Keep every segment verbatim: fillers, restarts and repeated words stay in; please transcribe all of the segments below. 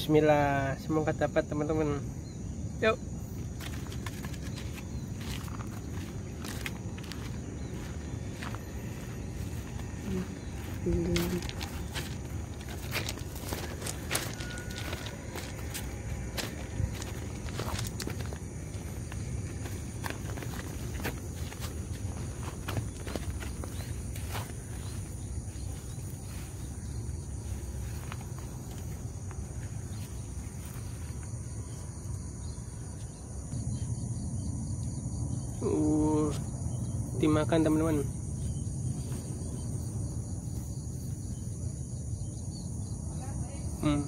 Bismillah, semoga dapat teman-teman. Yuk. Uh, dimakan teman-teman. Hmm.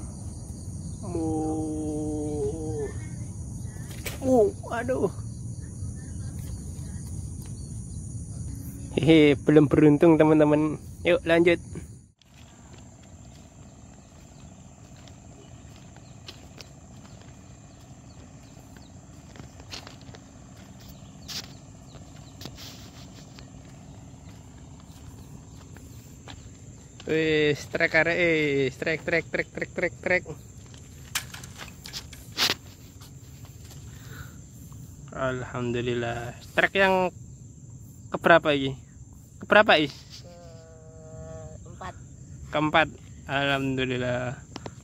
Uh. Uh, aduh. Hehe, belum beruntung teman-teman. Yuk lanjut. Wih, strike are, eh, strike, strike, strike, strike, strike, strike. Alhamdulillah. Strike yang keberapa ini? Keberapa is? Keempat. Keempat. Alhamdulillah.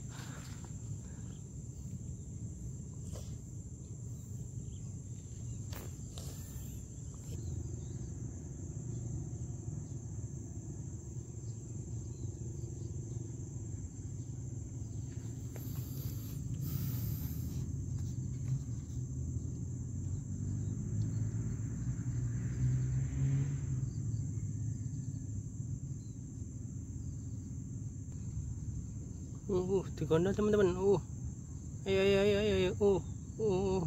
Uh, digondol teman-teman. Uh, ayo, ayo, ayo, ayo, ayo. Uh, uh.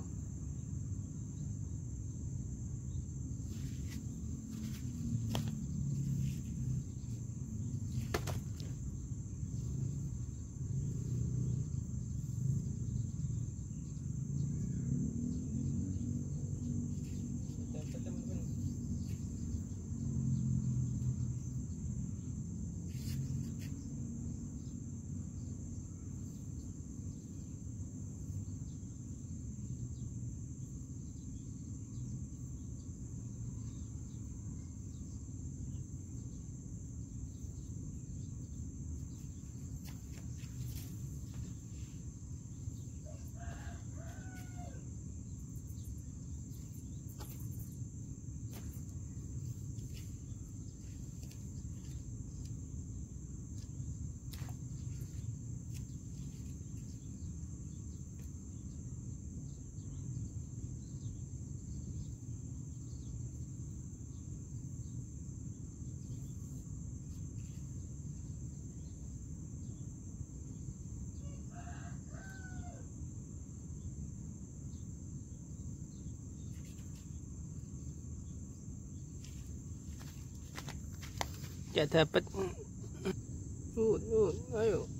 Ya dapat. Uh, uh, ayo.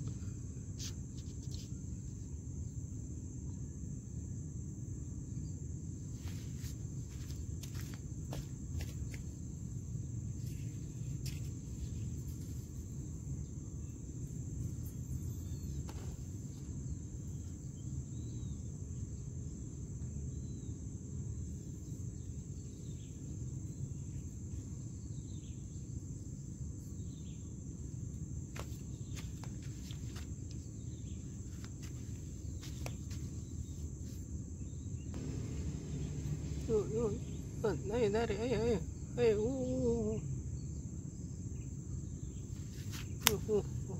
Uh, uh, uh, ayo tarik, ayo, ayo, ayo. Uh, uh, uh, uh.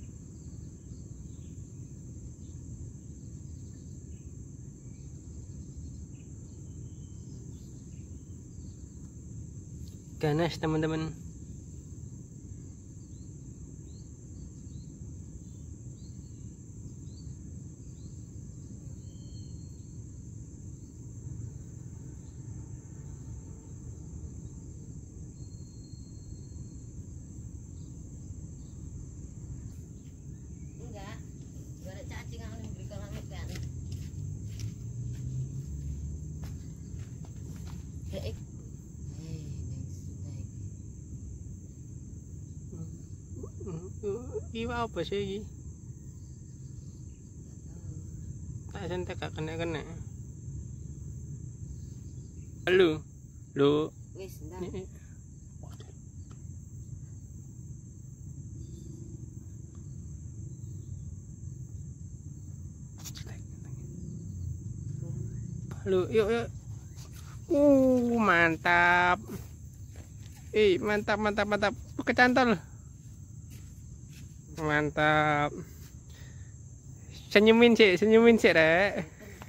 Ganas teman-teman. Enggak. Gak ada cacing yang diberikan langit kan. Eh, Iwa apa sih ini? santai kak kena kena. Lu, lu. Wis, ndak. Lu, yuk yuk. Uh, mantap. Ih, mantap mantap mantap. Kecantol. Mantap. Senyumin sih, senyumin sih, Rek.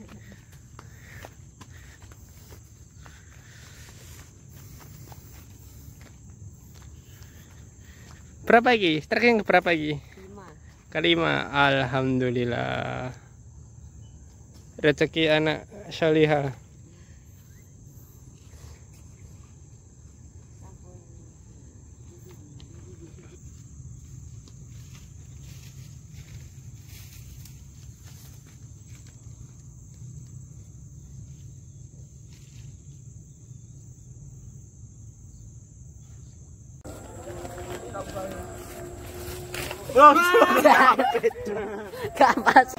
Berapa lagi? Striking berapa lagi? Lima. Kelima. Alhamdulillah. Rezeki anak salihah. Kapas.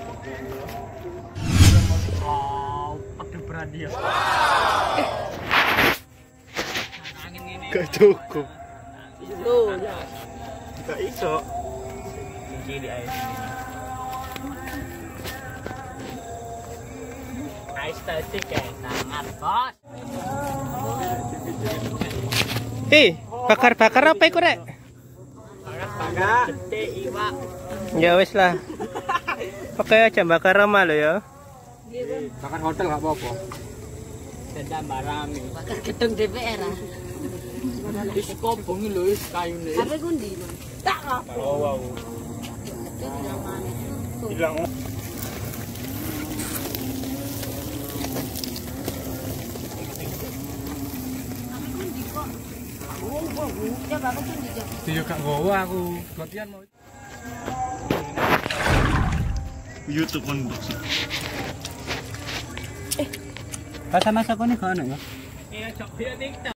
Oh, pakai beradia. Angin ini. Gak cukup. Loh, ya. Gak iso. Kunci di air. Ais tadi kayak sangat bos. Hei, bakar-bakar apa itu, Rek? Bakar gede iwak. Ya wis lah. Pakai aja bakar rumah lo ya. Bakar hotel gak apa-apa. Dendam barang. Bakar gedung D P R ah. Wis kobongi lho wis kayune. Tapi kundi. Tak apa. Oh wow. Hilang. Iya kak gowo aku latihan mau YouTube unboxing. Eh, masa-masa kau nih kau ya? Iya, cok dia TikTok.